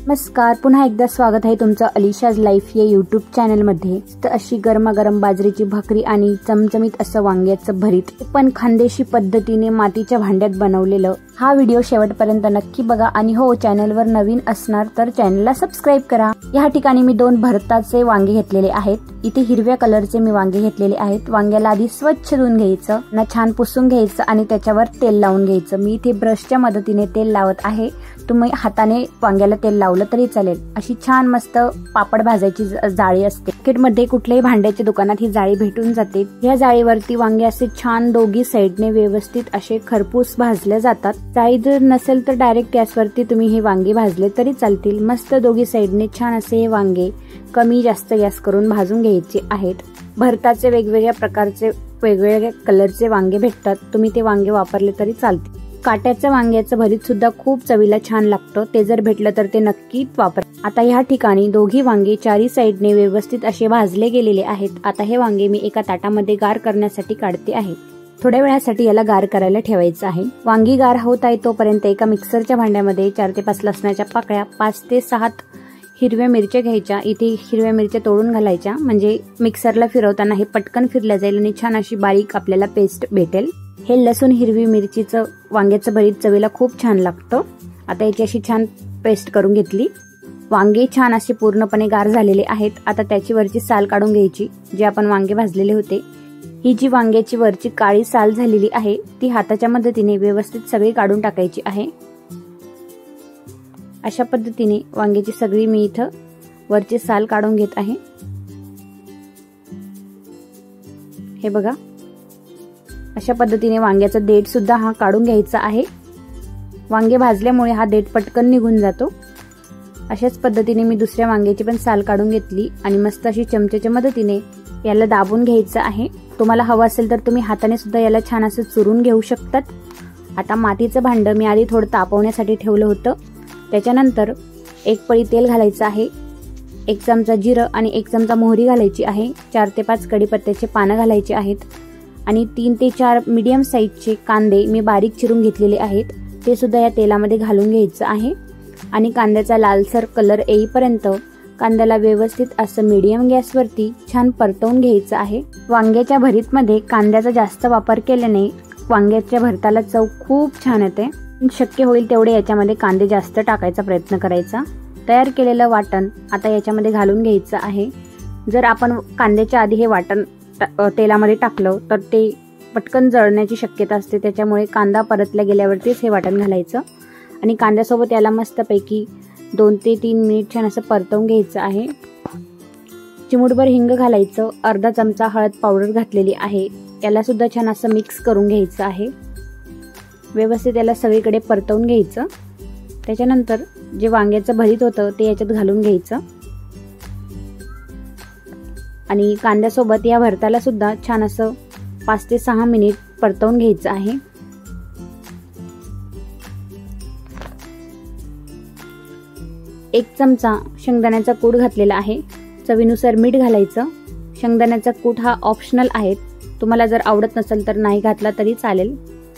नमस्कार, पुन्हा एकदा स्वागत आहे तुमचं अलिशाज लाईफ या यूट्यूब चॅनलमध्ये। तर अशी गरमागरम बाजरीची भाकरी आणि चमचमीत असं वांग्याचं भरीत पण खानदेशी पद्धतीने मातीच्या भांड्यात बनवलेलं। हा व्हिडिओ शेवटपर्यंत नक्की बघा आणि हो, चॅनलवर नवीन असणार तर चॅनलला सबस्क्राइब करा। या ठिकाणी मी 2 भरताचे वांगे घेतलेले आहेत। इथे हिरव्या कलरचे मी वांगे घेतलेले आहेत। वांग्याला आधी स्वच्छ धुवून घ्यायचं, ना छान पुसून घ्यायचं आणि त्याच्यावर तेल लावून घ्यायचं। मी इथे ब्रशच्या मदतीने तेल लावत आहे, तुम्ही हाताने वांग्याला तेल लावलं तरी चालेल। अशी छान मस्त पापड भाजायची जाळी असते, मार्केटमध्ये कुठल्याही भांड्याच्या दुकानात ही जाळी भेटून जाते। या जाळीवरती वांगे असे छान दोघी साइडने व्यवस्थित असे खरपूस भाजले जातात। जाळी जर नसेल तर डायरेक्ट गॅसवरती तुम्ही हे वांगे भाजले तरी चालतील। मस्त दोघी साइडने छान असे हे वांगे कमी जास्त गॅस करून भाजून घ्यायचे आहेत। भरताचे वेगवेगळ्या प्रकारचे वेगवेगळ्या कलरचे वांगे भेटतात, तुम्ही ते वांगे वापरले तरी चालतील। काट्याचं वांग्याचं भरीत सुद्धा खूप चवीला छान लागतं, ते जर भेटलं तर ते नक्कीच वापरा। आता या ठिकाणी दोघी वांगे चारी साइडने व्यवस्थित असे भाजले गेलेले आहेत। आता हे वांगे मी एका ताटामध्ये गार करण्यासाठी काढते आहे। थोड्या वेळासाठी याला गार करायला ठेवायचं आहे। वांगी गार होत आहे तोपर्यंत एका मिक्सरच्या भांड्यामध्ये 4 ते 5 लसणाच्या पाकळ्या, 5 ते 6 हिरव्या मिरच्या घ्यायच्या। इथे हिरव्या मिरच्या तोडून घालायच्या, म्हणजे मिक्सरला फिरवताना हे पटकन फिरल्या जाईल आणि छान अशी बारीक आपल्याला पेस्ट भेटेल। हे लसूण हिरवी मिरचीचं वांग्याचं भरीत चवीला खूप छान लागतं। आता याची अशी छान पेस्ट करून घेतली। वांगे छान असे पूर्णपणे गार झालेले आहेत। आता त्याची वरची साल काढून घ्यायची, जे आपण वांगे भाजलेले होते। ही जी वांग्याची वरची काळी साल झालेली आहे ती हाताच्या मदतीने व्यवस्थित सगळी काढून टाकायची आहे। अशा पद्धतीने वांग्याची सगळी मी इथं वरची साल काढून घेत आहे। हे बघा, अशा पद्धतीने वांग्याचा देठ सुद्धा हा काढून घ्यायचा आहे। वांगे भाजल्यामुळे हा देठ पटकन निघून जातो। अशाच पद्धतीने मी दुसऱ्या वांग्याची पण साल काढून घेतली आणि मस्त अशी चमच्याच्या मदतीने याला दाबून घ्यायचं आहे। तुम्हाला हवं असेल तर तुम्ही हाताने सुद्धा याला छान असं चुरून घेऊ शकतात। आता मातीचं भांड मी आधी थोडं तापवण्यासाठी ठेवलं होतं। त्याच्यानंतर 1 पळी तेल घालायचं आहे, 1 चमचा जिरं आणि 1 चमचा मोहरी घालायची आहे। 4 ते 5 कढीपत्त्याचे पानं घालायचे आहेत आणि 3 ते 4 मीडियम साईजचे कांदे मी बारीक चिरून घेतलेले आहेत, ते सुद्धा या तेलामध्ये घालून घ्यायचं आहे। आणि कांद्याचा लालसर कलर येईपर्यंत कांद्याला व्यवस्थित असं मीडियम गॅसवरती छान परतवून घ्यायचं आहे। वांग्याच्या भरीतमध्ये कांद्याचा जास्त वापर केल्याने वांग्याच्या भरताला चव खूप छान येते। शक्य होईल तेवढे याच्यामध्ये कांदे जास्त टाकायचा प्रयत्न करायचा। तयार केलेलं वाटण आता याच्यामध्ये घालून घ्यायचं आहे। जर आपण कांद्याच्या आधी हे वाटण तेलामध्ये टाकलं तर ते पटकन जळण्याची शक्यता असते, त्याच्यामुळे कांदा परतल्या गेल्यावरतीच हे वाटण घालायचं आणि कांद्यासोबत याला मस्तपैकी 2 ते 3 मिनिट छान असं परतवून घ्यायचं आहे। चिमूटभर हिंग घालायचं, अर्धा चमचा हळद पावडर घातलेली आहे, याला सुद्धा छान असं मिक्स करून घ्यायचं आहे। व्यवस्थित याला सगळीकडे परतवून घ्यायचं। त्याच्यानंतर जे वांग्याचं भरीत होतं ते याच्यात घालून घ्यायचं आणि कांद्यासोबत या भरताला सुद्धा छान असं 5 ते 6 मिनिट परतवून घ्यायचं आहे। एक चमचा शेंगदाण्याचा कूट घातलेला आहे, चवीनुसार मीठ घालायचं। शेंगदाण्याचा कूट हा ऑप्शनल आहे, तुम्हाला जर आवडत नसेल तर नाही घातला तरी चालेल।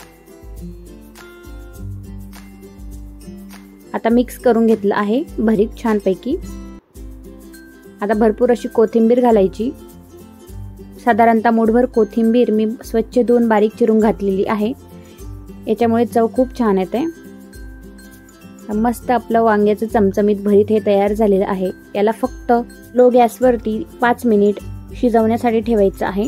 आता मिक्स करून घेतलं आहे भरीत छानपैकी। आता भरपूर अशी कोथिंबीर घालायची, साधारणतः मूठभर कोथिंबीर मी स्वच्छ धुवून बारीक चिरून घातलेली आहे, याच्यामुळे चव खूप छान येते। मस्त आपलं वांग्याचं चमचमीत भरीत हे तयार झालेलं आहे। याला फक्त लो गॅसवरती 5 मिनिट शिजवण्यासाठी ठेवायचं आहे।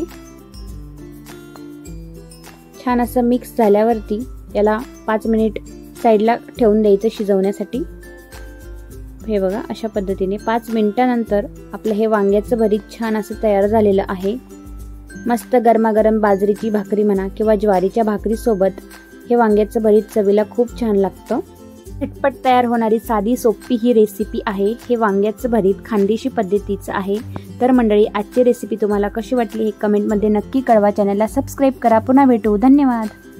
छान असं मिक्स झाल्यावरती याला 5 मिनिट साईडला ठेवून द्यायचं शिजवण्यासाठी। हे बघा, अशा पद्धतीने 5 मिनिटांनंतर आपलं हे वांग्याचं भरीत छान असं तयार झालेलं आहे। मस्त गरमागरम बाजरीची भाकरी म्हणा किंवा ज्वारीच्या भाकरी सोबत हे वांग्याचं भरीत चवीला खूप छान लागतं। झटपट तयार होणारी साधी सोपी ही रेसिपी आहे। हे वांग्याचं भरीत खानदेशी पद्धतीचं आहे। तर मंडळी, आजची रेसिपी तुम्हाला कशी वाटली हे कमेंटमध्ये नक्की कळवा। चॅनलला सबस्क्राईब करा। पुन्हा भेटू, धन्यवाद।